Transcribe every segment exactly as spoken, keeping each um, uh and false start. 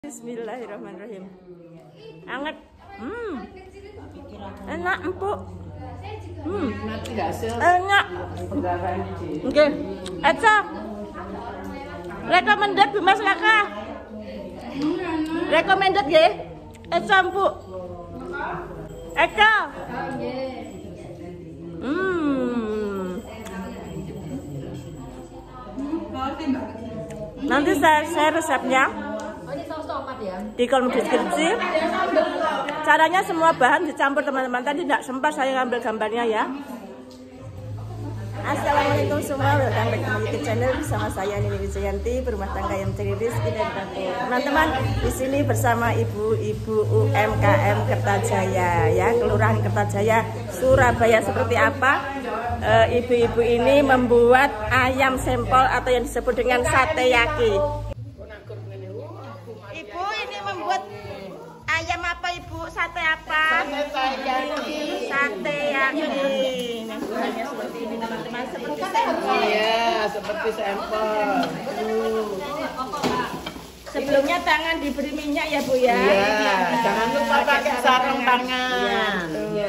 Bismillahirrahmanirrahim. Anget. Hmm. Enak, empuk. Hmm. Enak. Oke. Eca. Recommended Bu Mas Laka. Recommended nggih. Eca empuk. Eka. Hmm. Nanti saya share resepnya di kolom deskripsi. Caranya semua bahan dicampur teman-teman. Tadi tidak sempat saya ngambil gambarnya ya. Assalamualaikum semua, welcome back to my channel bersama saya Nini Wijayanti, berumah tangga yang mencari rezeki dari dapur. Teman-teman, di sini bersama ibu-ibu U M K M Kertajaya ya, Kelurahan Kertajaya, Surabaya. Seperti apa? Ibu-ibu e, ini membuat ayam sempol atau yang disebut dengan sate yaki. Ibu ini membuat ayam apa Ibu? Sate apa? Sate yaki. Sate yaki. Nah, buahnya seperti ini teman-teman, seperti sampel. Iya, seperti sampel. Uh. Sebelumnya tangan diberi minyak ya Bu ya. Iya, jangan lupa pakai sarung tangan. Iya,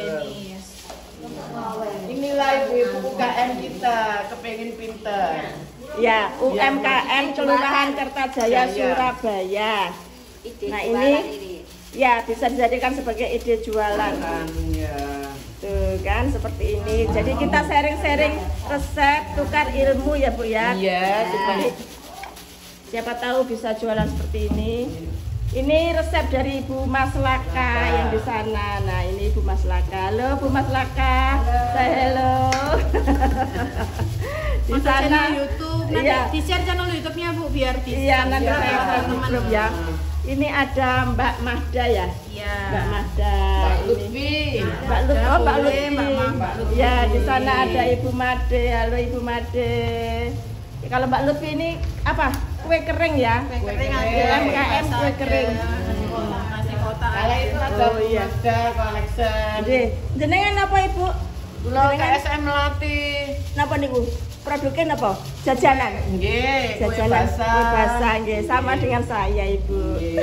inilah ibu-ibu U K M kita, kepengen pinter. Ya, U M K M Kelurahan Kertajaya Surabaya. Nah ini ya bisa dijadikan sebagai ide jualan. Tuh kan seperti ini. Jadi kita sharing-sharing resep, tukar ilmu ya Bu ya. Iya, supaya siapa tahu bisa jualan seperti ini. Ini resep dari Bu Mas Laka yang di sana. Nah ini Bu Mas Laka. Halo Bu Mas Laka. Say hello. Di sana YouTube. Nanti iya. di share channel YouTube-nya Bu biar di iya nanti ya, saya share di grup ya. Ini ada Mbak Mahda ya. Iya. Mbak Mahda. Mbak ini. Lutfi. Mbak Lutfi. Oh Mbak boleh, Lutfi. Mbak Ma- Mbak Lutfi. Ya di sana ada Ibu Made. Halo Ibu Made. Kalau Mbak Lutfi ini apa? Kue kering ya. Kue kering Kue ada. kering. U M K M kue kering. Nasi kotak. Kalau itu ada Oh, iya. ada collection. Jadi jenengan apa Ibu? Lo K S M Melati. Napa niku? Produknya apa? Jajanan. Nggih, kue Jajanan basah. kue basah nggih, sama dengan saya Ibu.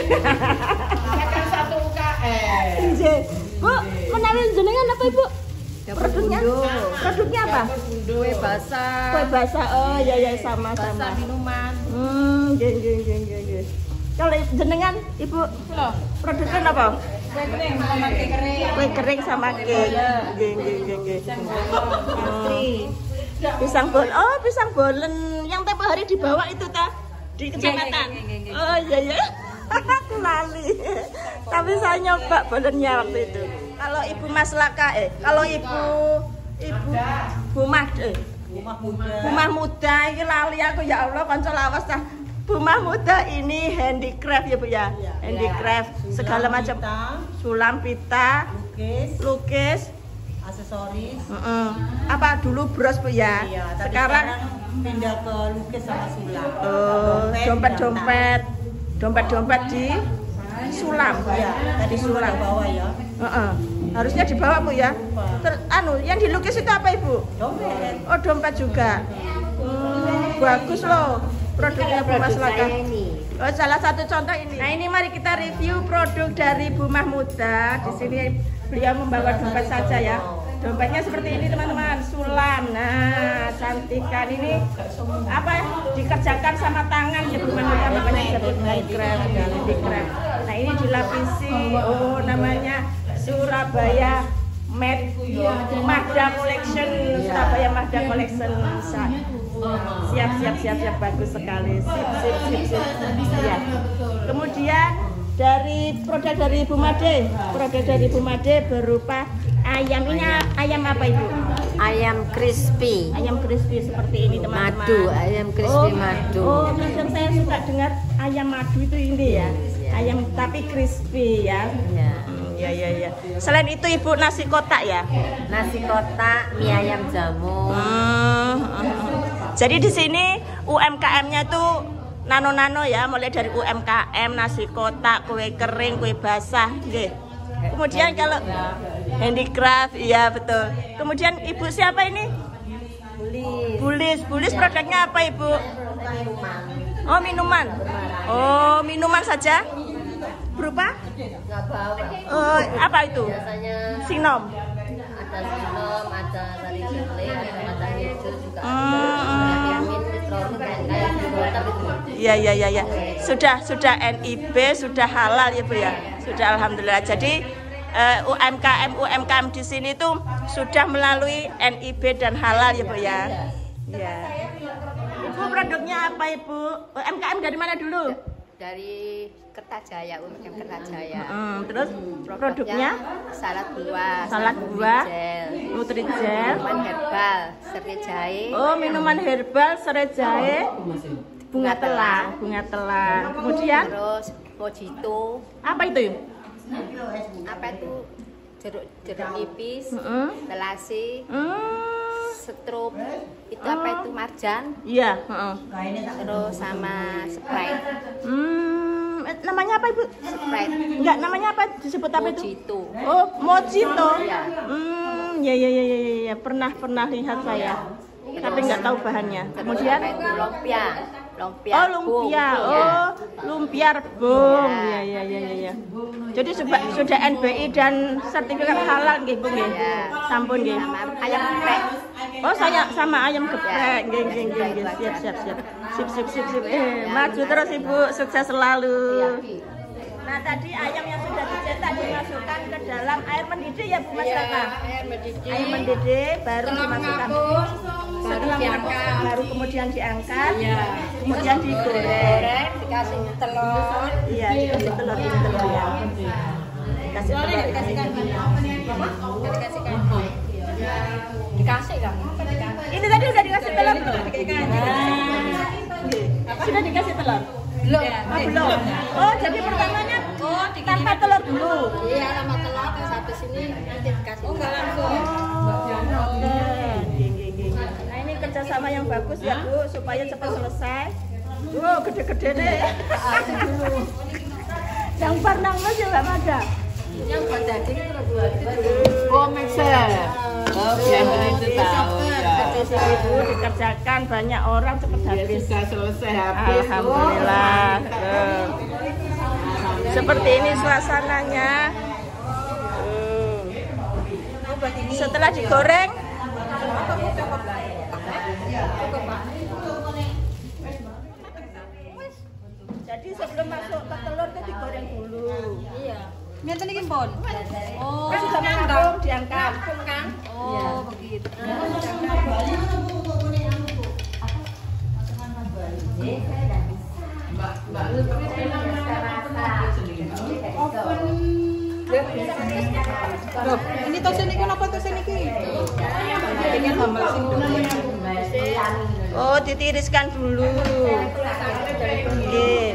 Saya kan satu U K M. Nggih. Bu, menawi jenengan apa Ibu? Produknya? Produknya apa? Kue basah. Kue basah. Oh iya iya sama Basah sama. minuman. Hmm, nggih nggih nggih nggih nggih. Kalau jenengan Ibu Loh, produknya apa? kue kering sama kue kering. Kue kering sama cake. Nggih nggih nggih nggih. Pastry. Pisang bolen. Oh, pisang bolen yang tempo hari dibawa itu ta di kecamatan. Iya, iya, iya, iya. Oh iya ya. Aku lali. Tapi saya nyoba bolennya waktu itu. Kalau Ibu Mas Laka eh kalau Ibu Ibu Bumah eh Rumah muda. Bumah Muda ini lali aku ya Allah kanca lawas tah. Bumah Muda ini handicraft ya Bu ya. Handicraft segala macam. Sulam pita, lukis, lukis, aksesoris. Heeh. Apa dulu bros Bu ya? Iya, tapi sekarang pindah ke lukis sama sulam. oh, dompet-dompet, dompet-dompet di sulam. Ya, tadi sulam sulam. bawah ya. Heeh. Harusnya dibawa Bu ya. Ter, anu, yang dilukis itu apa Ibu? Dompet. Oh, dompet juga. Hmm, bagus loh produknya Bu Mas Laka. Oh, salah satu contoh ini. Nah, ini mari kita review produk dari Bu Mahmuda. Di sini beliau membawa dompet saja ya. Dompetnya seperti ini teman-teman, sulam. Nah, cantikan ini apa ya? Dikerjakan sama tangan ya Bu Mahmuda, makanya disebut handicraft, handicraft. Nah, ini dilapisi. Oh, namanya Surabaya Made Mahda Collection. Surabaya Mahda Collection. Siap siap siap siap bagus sekali. Sip sip sip sip. Ya. Kemudian dari produk dari Ibu Made, produk dari Ibu Made berupa ayam. Ini ayam apa Ibu? Ayam crispy, Ayam crispy seperti ini teman-teman. madu, ayam crispy madu. Oh, kadang saya suka dengar ayam madu itu ini ya. Ayam tapi crispy ya. Ya. Hmm, ya ya ya. Selain itu Ibu nasi kotak ya. Nasi kotak, mie ayam jamu. Hmm, hmm. Jadi di sini U M K M-nya itu nano-nano ya, mulai dari U M K M, nasi kotak, kue kering, kue basah, nggih. Kemudian kalau handicraft, iya betul. Kemudian Ibu siapa ini? Bulis. Bulis, Bulis produknya apa Ibu? Minuman. Oh minuman. Oh, minuman saja? Berupa? Nggak bawa. Oh, apa itu? Biasanya Sinom. ada sinom, ada dari jelly, ada mata hijau juga. Hmm. Ada vitamin, mitrolin, kayak kayak di water itu. Iya, iya, iya, ya. Sudah, sudah N I B, sudah halal ya Bu ya. Sudah alhamdulillah. Jadi uh, U M K M U M K M di sini tuh sudah melalui N I B dan halal ya Bu ya. Iya. Ibu produknya apa Ibu? U M K M dari mana dulu? Dari Kertajaya, U M K M Kertajaya. Hmm, terus produknya? Salad buah, Salad buah, gel, Nutrijel, minuman herbal, serai jahe, oh minuman herbal, serai jahe, bunga telang, bunga telang. Kemudian terus mojito, apa itu? apa itu jeruk jeruk nipis, Heeh. melasi, Hmm, setrup, itu apa itu marjan, iya. Heeh. terus sama Sprite, Hmm, eh, namanya apa Ibu? Sprite, Enggak, namanya apa? Disebut apa itu? mojito. Oh, mojito. Iya. Hmm, ya ya ya ya ya, ya. pernah pernah lihat saya. Tapi nggak tahu bahannya. Kemudian Apa itu lumpia, lumpia. oh lumpia, bung, oh lumpia rebung, Ya. ya ya ya ya. ya. Jadi sudah sudah N B I dan sertifikat halal nggih Bu nggih. Ya. Sampun nggih. Sama ayam geprek. Oh saya sama ayam geprek, Ya. nggih nggih nggih nggih. Siap siap siap. Sip sip sip sip. Eh, Ya. maju terus Ibu, sukses selalu. Iya. Nah tadi ayam yang sudah dicetak dimasukkan ke dalam air mendidih ya Bu Mas Iya, Raka. air mendidih. Air mendidih baru dimasukkan. Setelah mengapung, baru kemudian diangkat, kemudian digoreng. Goreng, dikasih telur. Iya, dikasih telur ini telur ya. Dikasih telur. Dikasih kan? Dikasih kan? Dikasih kan? Ini tadi udah dikasih telur belum? Sudah dikasih telur? Belum. Oh, belum. Oh, jadi pertamanya Oh, tanpa telur dulu. Iya, sama telur terus habis ini nanti dikasih. Oh, enggak langsung. Oh, oke. Nah, ini kerjasama yang bagus ya Bu, supaya cepat selesai. Wow, gede-gede deh. Yang parnang aja nggak ada. Yang buat daging itu dua itu. Oh, mixer. Oh, biar itu tahu. Di sini Bu dikerjakan banyak orang cepat Ya, habis. sudah selesai habis. Alhamdulillah. Tuh. Seperti ini suasananya. Tuh. Setelah digoreng, jadi sebelum masuk ke telur itu digoreng dulu. Iya. Ngeten iki pun. Oh, Kan sudah mengapung, diangkat. Kan? oh begitu. Loh, ini tos ini kenapa tos ini ki? Pengen sambal sing Oh, ditiriskan dulu. Nggih.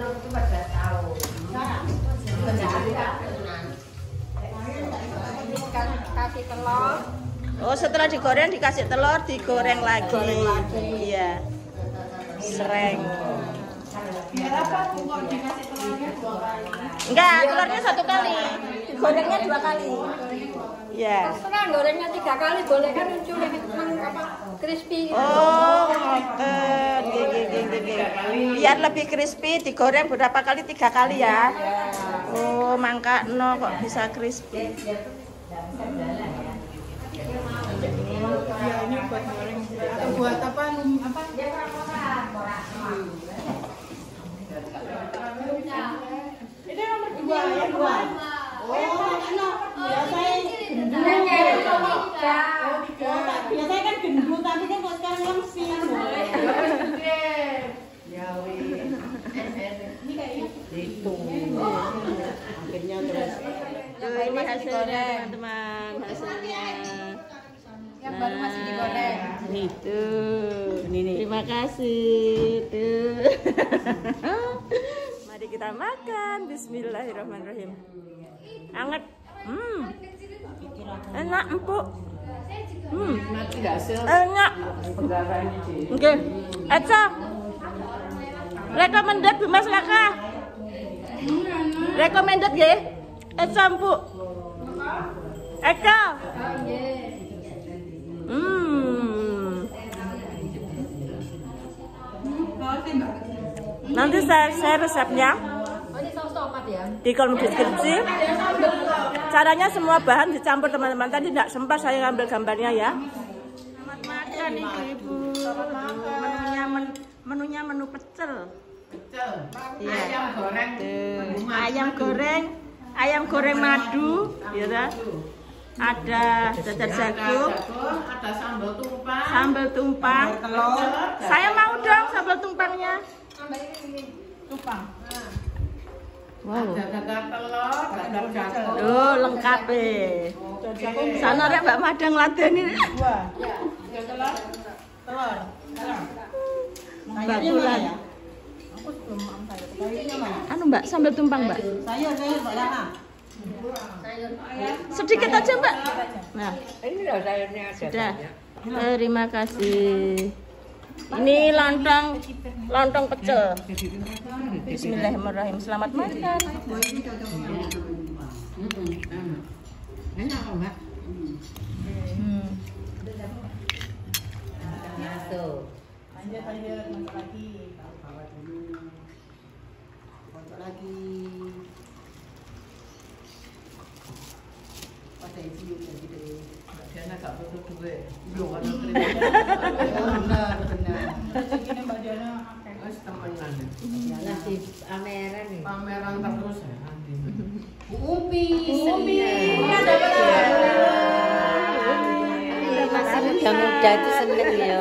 Kasih telur. Oh, setelah digoreng dikasih telur, digoreng lagi. Iya. Sereng. Enggak, telurnya satu kali. Digorengnya dua kali. Iya. Terserah gorengnya tiga kali boleh kan muncul apa crispy. Oh, ngoten. Nggih, nggih, nggih, nggih, nggih. Biar lebih crispy digoreng berapa kali? Tiga kali ya. Oh, mangka no kok bisa crispy. Ya ini buat goreng. Atau buat apa? Apa? Ini nomor dua ya, dua. Oh, no. Biasanya kan gendut, tapi kan kok sekarang langsing. Itu. Akhirnya terus. Tuh, ini hasilnya teman-teman, hasilnya. Yang baru masih digoreng. Itu. Ini nih. Terima kasih. Tuh. Mari kita makan. Bismillahirrahmanirrahim. Anget. Hmm. Enak, empuk. Hmm. Nanti hasil Enak. pegawainya sih. Oke. Eca. Recommended Bu Mas Raka. Recommended nggih? Eca empuk. Eka. Hmm. Nanti saya share resepnya Oh, ini saus tomat ya? di kolom deskripsi. Caranya semua bahan dicampur teman-teman. Tadi tidak sempat saya ngambil gambarnya ya. Selamat makan ibu-ibu. Menunya men- menunya menu pecel. Pecel. Iya. Ayam goreng. Tuh, ayam goreng, ayam goreng madu, ya kan? Ada dadar jagung, Ada sambal tumpang. sambal tumpang, Telur. Saya mau dong sambal tumpangnya. Tumpang. Wow. Ada dadar telur, dadar jagung. Oh, lengkap eh. Sana rek Mbak Madang ladeni. Dua. Ada telur. Telur. Mbak Bulan. Aku belum makan sayur. Sayurnya mana? Anu Mbak, sambal tumpang Mbak. Sayur, sayur, Mbak Lana. Sedikit aja Mbak. Nah, Ini loh sayurnya ada. sudah. Terima kasih. Ini lontong, lontong pecel. Bismillahirrahmanirrahim. Selamat makan. Enak kok, Mbak. Hmm. Masuk. Lanjut, lanjut. Masuk lagi. Masuk lagi. Pada isi gitu. Diana gak butuh duit. Belum ada terima. Benar, benar. Segini Mbak Diana. Wes temenan. Yalah di pameran nih. Pameran terus ya nanti. Umpi. Umpi. Masih muda-muda itu seneng ya.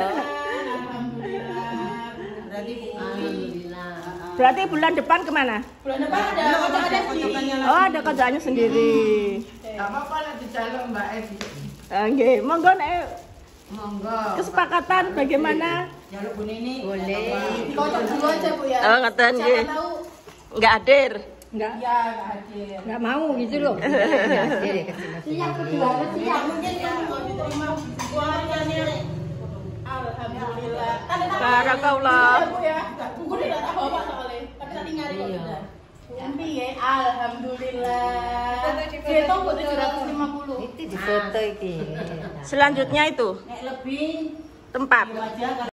Berarti Alhamdulillah. Berarti bulan depan kemana? Bulan depan ada kocok-kocok sendiri. Oh, ada kerjaannya sendiri. Gak apa-apa lah dijaluk Mbak Edi. Oke, monggo nek Monggo. kesepakatan bagaimana? jalur Bu Nini. Boleh. Kocok dulu aja Bu ya. Oh, ngatain Siapa nggih. tahu? Enggak hadir. Enggak. Ya, enggak hadir. Nggak mau gitu loh. Hadir ya kesini. Siap kedua, siap. Mungkin kamu mau diterima keluarganya. Alhamdulillah. Barakallah. Ya, Bu ya. Tunggu deh data Bapak soalnya. Tapi tadi nyari kok sudah. Umpi ya, alhamdulillah. Dihitung Bu tujuh ratus lima puluh. Itu di foto iki. Selanjutnya itu Nek lebih tempat. aja